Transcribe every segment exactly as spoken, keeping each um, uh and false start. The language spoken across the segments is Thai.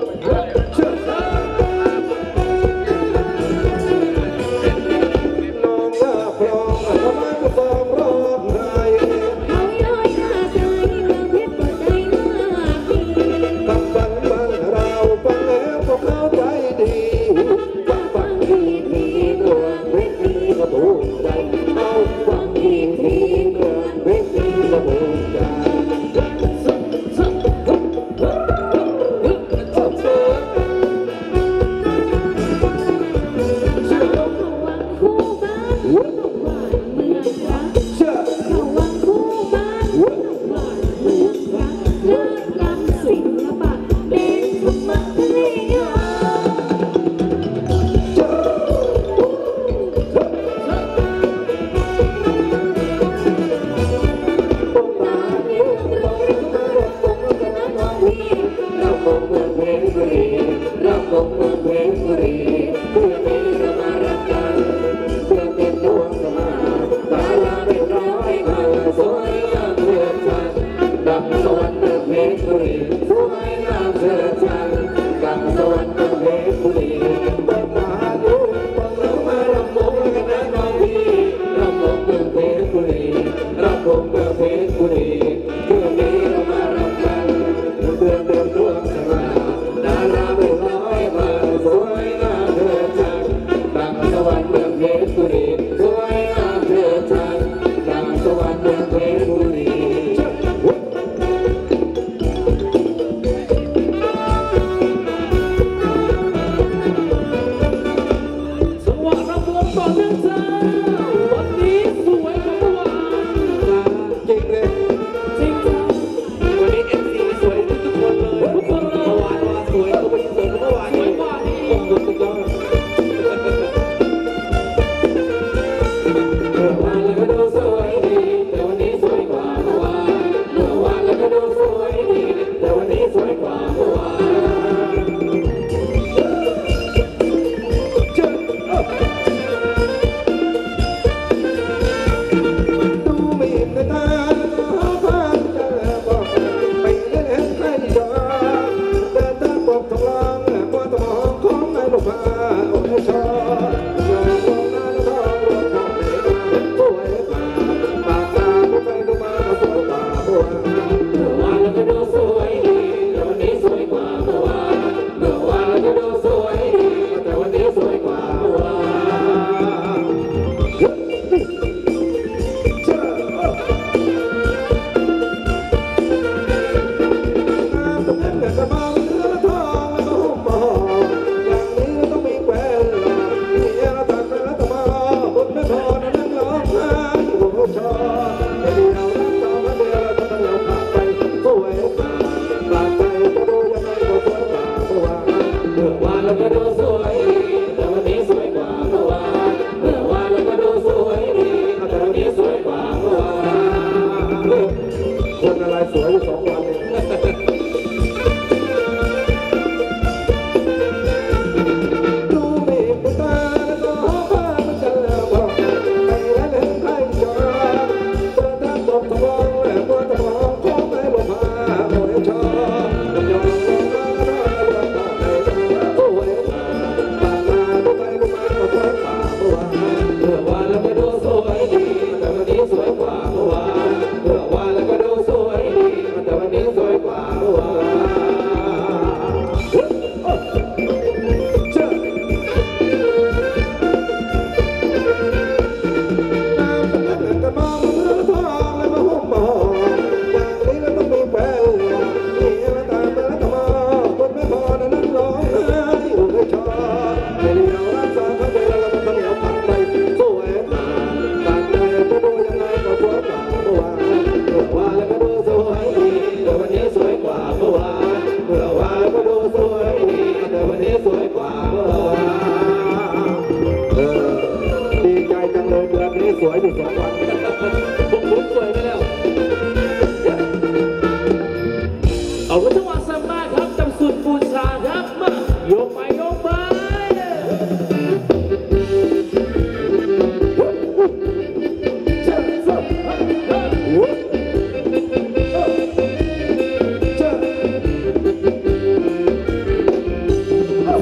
ดาราไม่น้อยมาสวยงามเถิด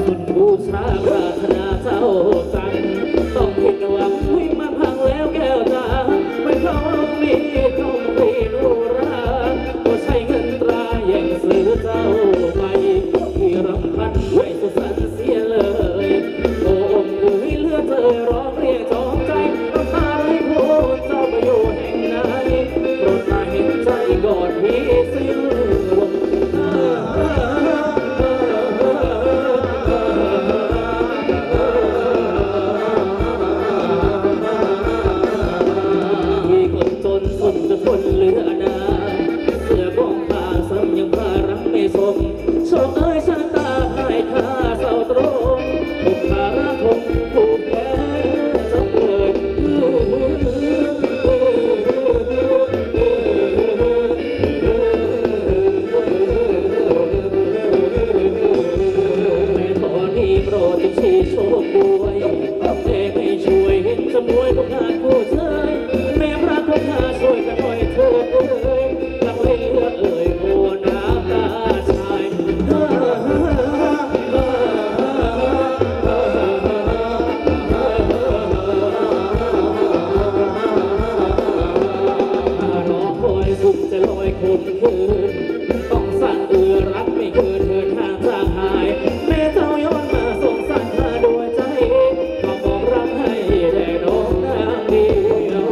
สุดบูชาปรารถนาเจ้าจันต้องผิดหวังวิ่งมาพังแล้วแก้วตาไม่เข้ามีเข้าปีนูราก็ใช้เงินตราแย่งซื้อเจ้าไปที่รำพันไม่สุดสันเสียเลยโอ้อมเอ๋ยเลือดเธอร้องเรียกจองใจต้องพาให้พูดเจ้าไปอยู่แห่งไหนโปรดมาเห็นใจก่อนพี่สิ้นลมคนจะทนเหลือนาเสือกองผ้าซ้ำยังพารักไม่สมโชคเอ้ยชะตาให้ข้าเศร้าตรงถูกขาระทมถูกแก่จำเลยไม่ขอนี้โปรดจงชี้โชคด้วยเทให้ช่วยเห็นจำนวนของงานผู้เชยแม่พระคุณข้าช่วยกันหน่อยเถิดเอ้ยหลังไม่เหลือเอ่ยโอ้น้ำตาชายรอคอยสุขจะลอยคนคืนต้องสั่งเอือรักไม่เกินเถิดทางจางหายแม่เจ้าย้อนมาส่งสั่งข้าด้วยใจก็บอกรักให้ได้น้องนางเดียว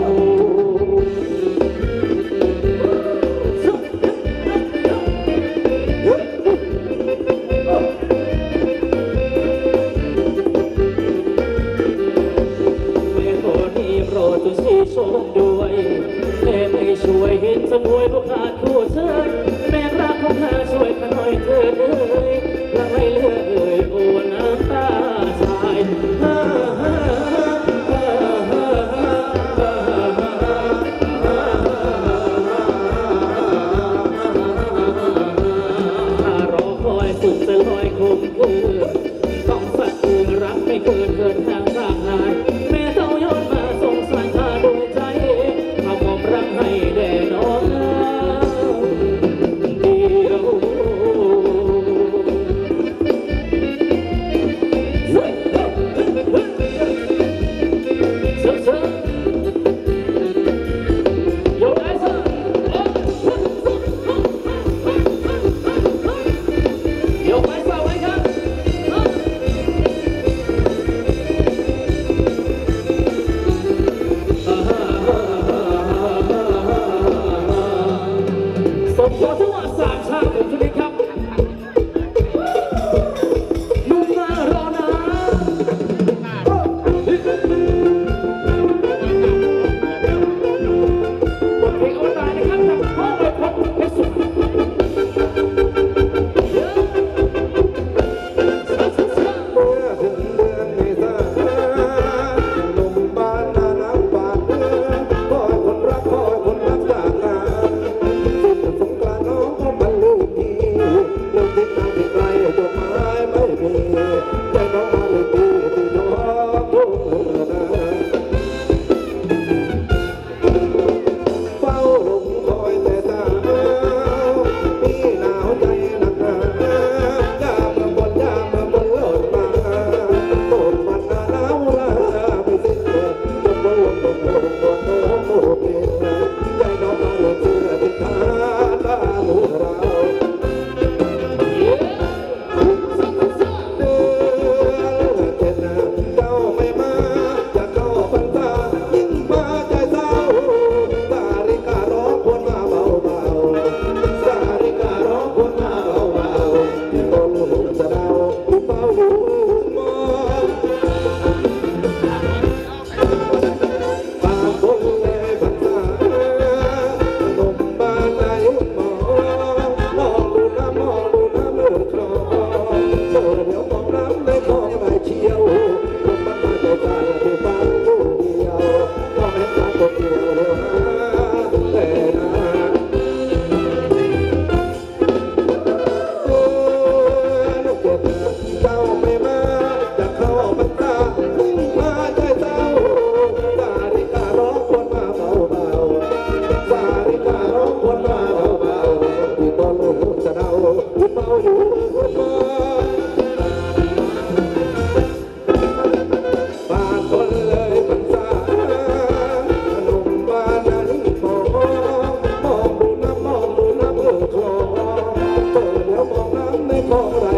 จะชี้ชมด้วยแม่ไม่ช่วยเห็นจำนวยพวกขาดคู่เชิญแม่รักของข้าช่วยข้าหน่อยเถิดเอ้ยและไม่เหลือเอ่ยโอ้น้ำตาชายถ้ารอคอยสุดจะลอยคมคืนต้องสักคืนรักไม่เกินเกินทางร่างกายแม่เจ้าย้อนมาส่งสั่งข้าด้วยใจทำความรักให้แด่น้องเดียวเ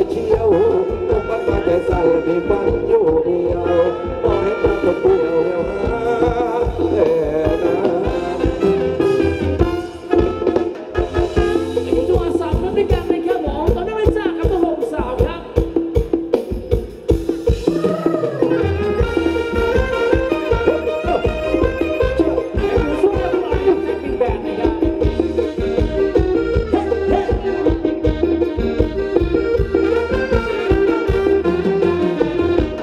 เชี่ยวต้องปัดมาใจสั่นที่ฟันอยู่เดียวมองเห็นมาคนเดียวแล้วนะเอ๋นะจังหวะสามนัดด้วยกันนะครับผมตอนนี้ไม่จากกับตัวหกสาวครับช่วงแรกเราอยู่ในบิ๊กแบนด์นะครับเ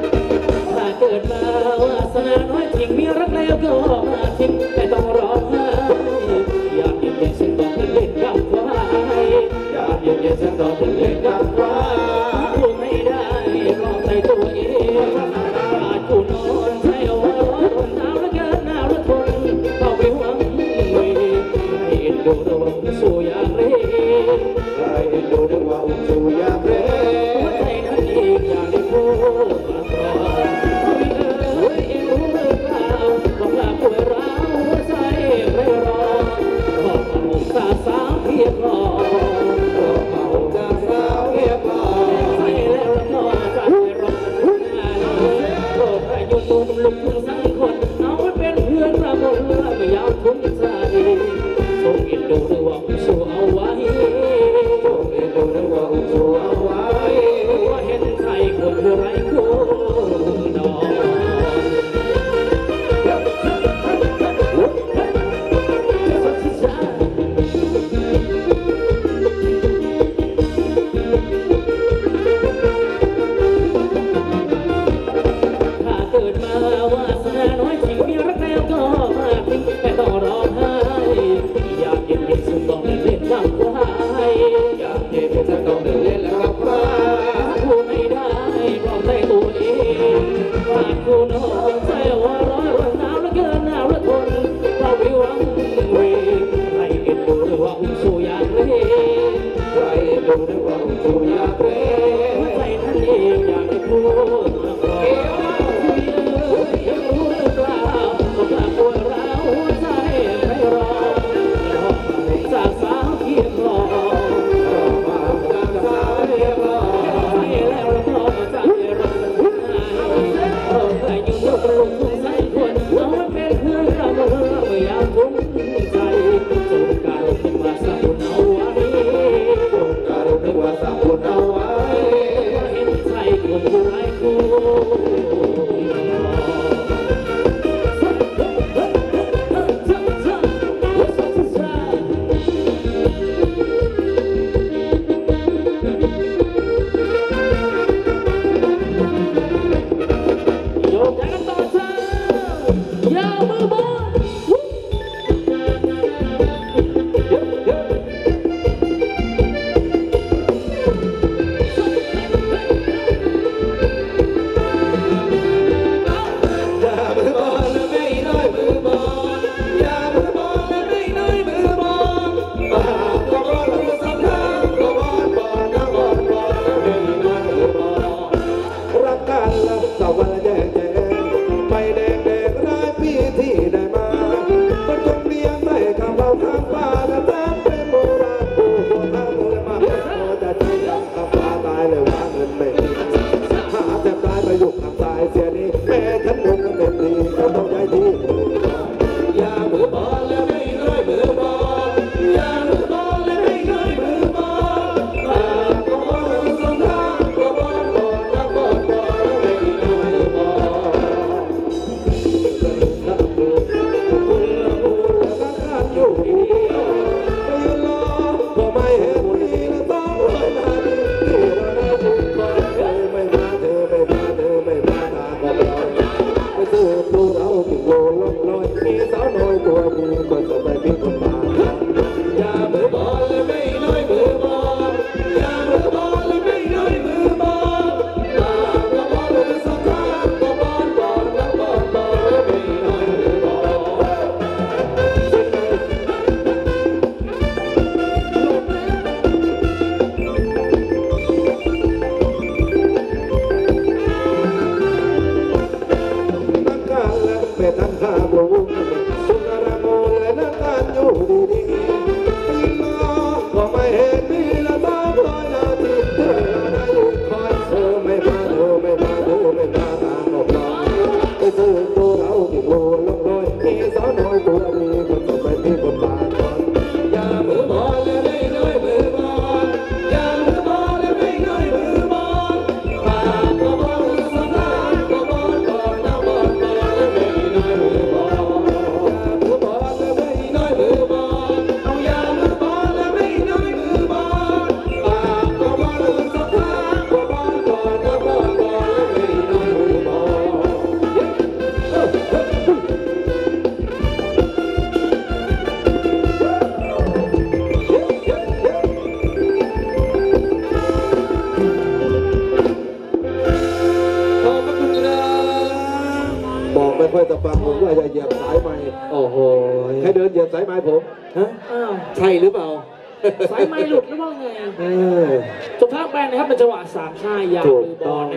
ไม่ค่อยจะฟังผมว่าจะเหยียบสายไม้โอ้โหใครเดินเหยียบสายไม้ผมฮะอ้าวใช่หรือเปล่าสายไม้หลุดหรือว่าไงเออจบภาคแบนนะครับเป็นจังหวะสามชายยาวถูกมือบต้อองล